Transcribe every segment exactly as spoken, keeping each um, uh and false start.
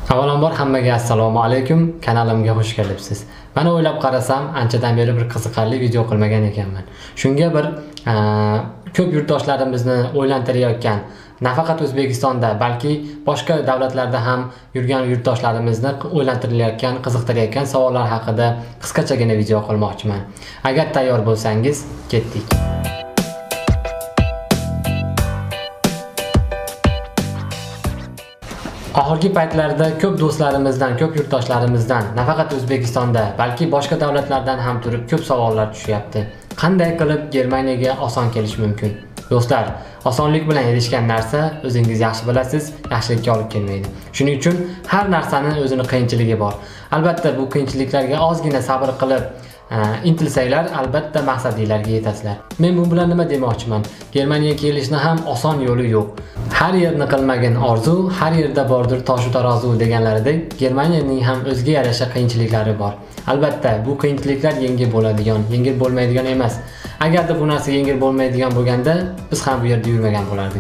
Avvalambor hammaga assalomu alaykum, kanalimga xush kelibsiz. Mana o'ylab qarasam, anchadan beri bir qiziqarli video qilmagan ekanman. Shunga bir ko'p yurtdoshlarimizni o'ylantirayotgan, nafaqat O'zbekistonda, balki boshqa davlatlarda ham yurgan yurtdoshlarimizni o'ylantirayotgan, qiziqtirayotgan savollar haqida qisqachagina video qilmoqchiman. Agar tayyor bo'lsangiz, ketdik. Oxirgi paytlarda ko'p do'stlarimizdan, ko'p yurtdoshlarimizdan, nafaqat O'zbekistonda, balki boshqa davlatlardan ham turib ko'p savollar tushyapti. Qanday qilib Germaniyaga oson kelish mumkin? Do'stlar, osonlik bilan erishgan narsa o'zingiz yaxshi bilasiz, yaxshilikka olib kelmaydi. Shuning uchun har narsani o'zining qiyinchiligi bor. Albatta bu qiyinchiliklarga ozgina sabr qilib intilsanglar, albatta maqsadingizga yetasizlar. Men bu bilan nima demoqchiman? Germaniyaga kelishni ham oson yo'li yo'q. Har yerni qilmagin orzu, har yerda bordir toshu tarozi deganlaridek, Germaniyaning ham o'ziga yarasha qiyinchiliklari bor. Albatta, bu qiyinchiliklar yengil bo'ladigan, yengil bo'lmaydigan emas. Agarda bu narsa yengil bo'lmaydigan bo'lganda, biz ham bu yerda yurmagan bo'lardik.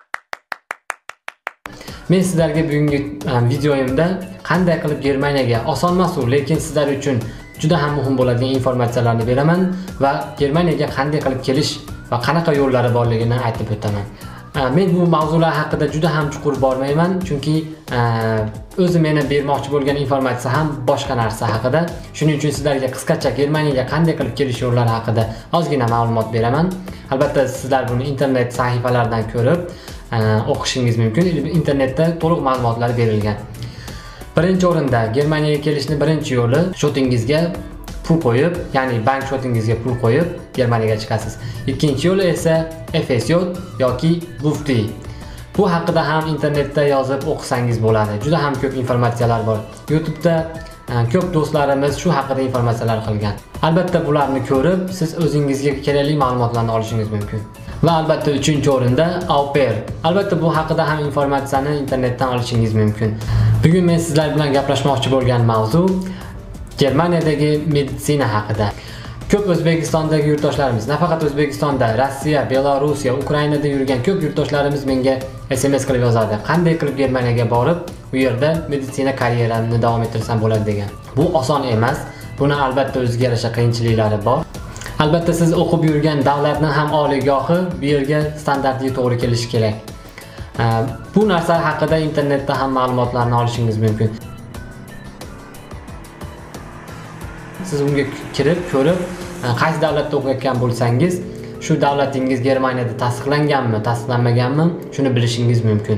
Men sizlarga bugungi videoyimda qanday qilib Germaniyaga oson-masu, lekin sizlar uchun juda ham muhim bo'ladigan informatsiyalarni beraman va Germaniyaga qanday qilib kelish va qanaqa yo'llari borligini aytib o'taman. Men bu mavzular haqida juda ham chuqur bormayman, chunki o'zi meni bermoqchi bo'lgan informatsiya ham boshqa narsa haqida. Shuning uchun sizlarga qisqacha Germaniyaga qanday qilib kelish yo'llari haqida ozgina ma'lumot beraman. Albatta sizlar buni internet sahifalardan ko'rib o'qishingiz mumkin. Internetda to'liq ma'lumotlar berilgan. Birinchi o'rinda Germaniyaga kelishning birinchi yo'li shotingizga pul qo'yib, ya'ni bank shotingizga pul qo'yib Germaniyaga chiqasiz. Ikkinchi yo'li esa F S Y yoki Bufti. Bu haqida ham internetda yozib o'qisangiz bo'ladi. Juda ham ko'p informatsiyalar bor. YouTube'da ko'p do'stlarimiz shu haqida informatsiyalar qilgan. Albatta bularni ko'rib, siz o'zingizga kerakli ma'lumotlarni olishingiz mumkin. Va albatta uchinchi o'rinda Au pair. Albatta bu haqida ham informatsiyani internetdan olishingiz mumkin. Bugun men sizlar bilan gaplashmoqchi bo'lgan mavzu Germaniyadagi meditsina haqida. Ko'p O'zbekistondagi yurtdoshlarimiz, nafaqat O'zbekistonda, Rossiya, Belorussiya, Ukrainada yurgan ko'p yurtdoshlarimiz menga S M S qilib yozadi. Qanday qilib Germaniyaga borib, u yerda meditsina karyeramni davom ettirsam bo'ladi degan. Bu oson emas. Buni albatta o'ziga yarasha qiyinchiliklari bor. Albatta siz o'qib yurgan davlatning ham oliygohi bu yerga standartiga to'g'ri kelishi kerak. Bu narsa haqida internetda ham ma'lumotlarni olishingiz mumkin. Siz unga kirib, ko'rib, qaysi davlatda o'qiyotgan bo'lsangiz, shu davlatingiz Germaniyada tasdiqlanganmi, tasdiqlanmaganmi, shuni bilishingiz mumkin.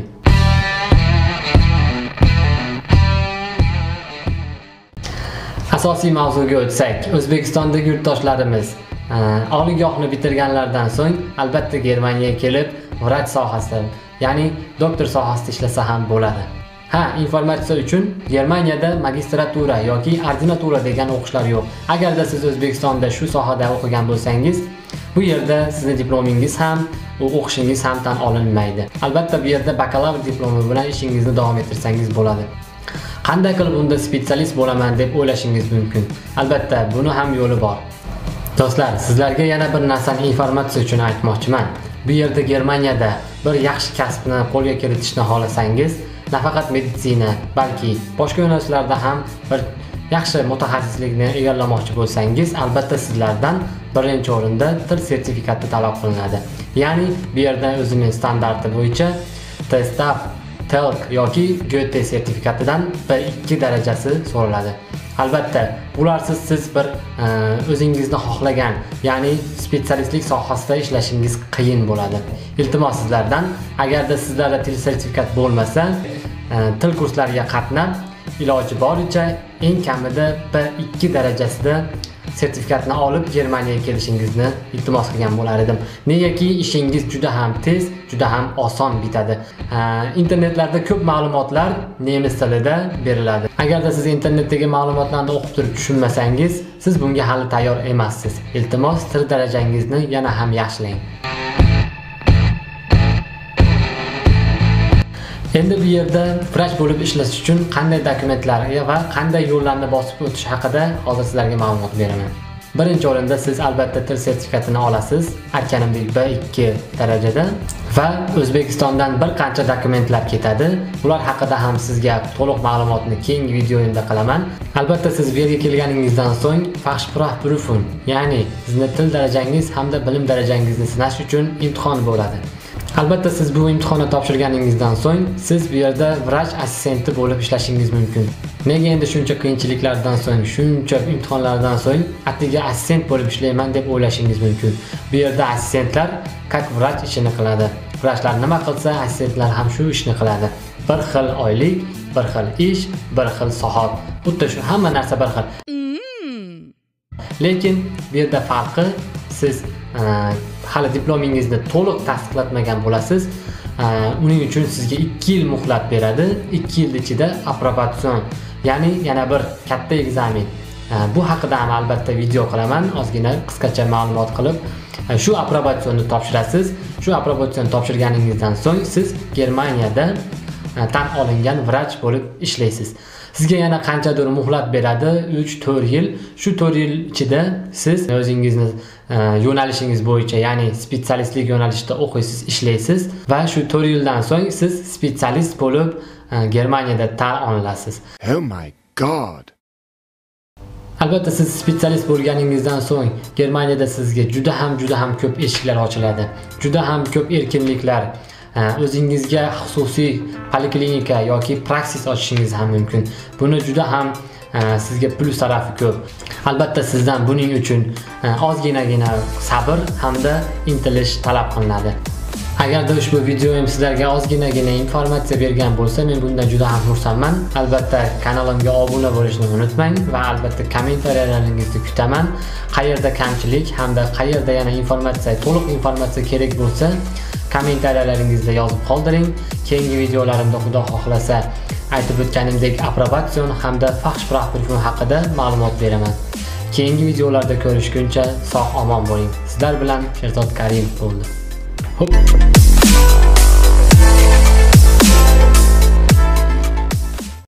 Asosiy mavzuga o'tsak, O'zbekistondagi yurtdoshlarimiz oliygohni bitirganlardan so'ng albatta Germaniyaga kelib, vrach sohasida, ya'ni doktor sohasida ishlasa ham bo'ladi. Ha, informatsiya uchun Germaniyada magistratura yoki ordinatura degan o'qishlar yo'q. Agarda siz O'zbekistonda shu sohada o'qigan bo'lsangiz, bu yerda sizning diplomingiz ham, o'qishingiz ham tan olinmaydi. Albatta bu yerda bakalavr diplomi bilan ishingizni davom ettirsangiz bo'ladi. Qanday qilib unda spetsialist bo'laman deb o'ylashingiz mumkin. Albatta buni ham yo'li bor. Do'stlar, sizlarga yana bir narsani informatsiya uchun aytmoqchiman. Bu yerda Germaniyada bir yaxshi kasbni qo'lga kiritishni xohlasangiz, nafaqat meditsina, balki boshqa yo'nalishlarda ham bir yaxshi mutaxassislikni egallamoqchi bo'lsangiz, albatta sizlardan birinchi o'rinda til sertifikati talab qilinadi. Ya'ni bu yerda o'zining standarti bo'yicha TESTAF, TELK yoki Goethe sertifikatidan bir ikki darajasi so'raladi. Albatta, bularsiz siz bir o'zingizni xohlagan, ya'ni spetsialistlik sohasida ishlashingiz qiyin bo'ladi. Iltimos sizlardan, agarda sizlarda til sertifikat bo'lmasa, til kurslariga qatnab, iloji boricha eng kamida bir ikki darajasida sertifikatni olib Germaniyaga kelishingizni iltimos qilgan bo'lar edim. Negaki ishingiz juda ham tez, juda ham oson bitadi. Internetlarda ko'p ma'lumotlar nemis tilida beriladi. Agarda siz internetdagi ma'lumotlarni o'qib turib tushunmasangiz, siz bunga hali tayyor emassiz. Iltimos til darajangizni yana ham yaxshilang. Endi bu yerda vrach bo'lib ishlash uchun qanday dokumentlarga va qanday yo'llarni bosib o'tish haqida hozir sizlarga ma'lumot beraman. Birinchi o'rinda siz albatta til sertifikatini olasiz, aytganimdek B ikki darajada va O'zbekistondan bir qancha dokumentlar ketadi. Ular haqida ham sizga to'liq ma'lumotni keyingi videoyimda qilaman. Albatta siz bu yerga kelganingizdan so'ng Fachsprachprüfung, ya'ni sizning til darajangiz hamda bilim darajangizni sinash uchun imtihon bo'ladi. Albatta siz bu imtihonni topshirganingizdan so'ng siz bu yerda vrach assistenti bo'lib ishlashingiz mumkin. Nega endi shuncha qiyinchiliklardan so'ng, shuncha imtihonlardan so'ng atigi assistent bo'lib ishlayman deb o'ylashingiz mumkin. Bu yerda assistentlar как vrach ishini qiladi. Vrachlar nima qilsa, assistentlar ham shu ishni qiladi. Bir xil oylik, bir xil ish, bir xil soat. Xuddi shu hamma narsa bir xil. Lekin bu yerda farqi siz hali diplomingizni to'liq tasdiqlatmagan bo'lasiz. Uning uchun sizga ikki yil muhlat beradi. ikki yil ichida aprobatsion, ya'ni yana bir katta ekzamen. Bu haqida ham albatta video qilaman, ozgina qisqacha ma'lumot qilib. Shu aprobatsionni topshirasiz. Shu aprobatsionni topshirganingizdan so'ng siz Germaniyada tan olingan vrach bo'lib ishlaysiz. Sizga yana qanchadir muhlat beradi, uch to'rt yil. Shu to'rt yil ichida siz o'zingizni yo'nalishingiz bo'yicha, ya'ni spetsialistlik yo'nalishida o'qiysiz, ishlaysiz va shu to'rt yildan so'ng siz spetsialist bo'lib Germaniyada tan olinasiz. Oh my god. Albatta siz spetsialist bo'lganingizdan so'ng Germaniyada sizga juda ham juda ham ko'p eshiklar ochiladi. Juda ham ko'p erkinliklar, o'zingizga xususiy poliklinika yoki praksis ochishingiz ham mumkin. Buni juda ham sizga plus tarafi ko'p. Albatta sizdan buning uchun ozginagina sabr hamda intilish talab qilinadi. Agarda ushbu videoyim sizlarga ozginagina informatsiya bergan bo'lsa, men bundan juda ham xursandman. Albatta kanalimga obuna bo'lishni unutmang va albatta kommentariyalaringizni kutaman. Qayerda kamchilik hamda qayerda yana informatsiya, to'liq informatsiya kerak bo'lsa, kommentariyalaringizda yozib qoldiring. Keyingi videolarimda Xudo xohlasa aytib o'tganimdek aprobatsion hamda Fachsprachprüfung haqida ma'lumot beraman. Keyingi videolarda ko'rishguncha sog' omon bo'ling. Sizlar bilan Sherzod Karimov bo'ldi. Hop.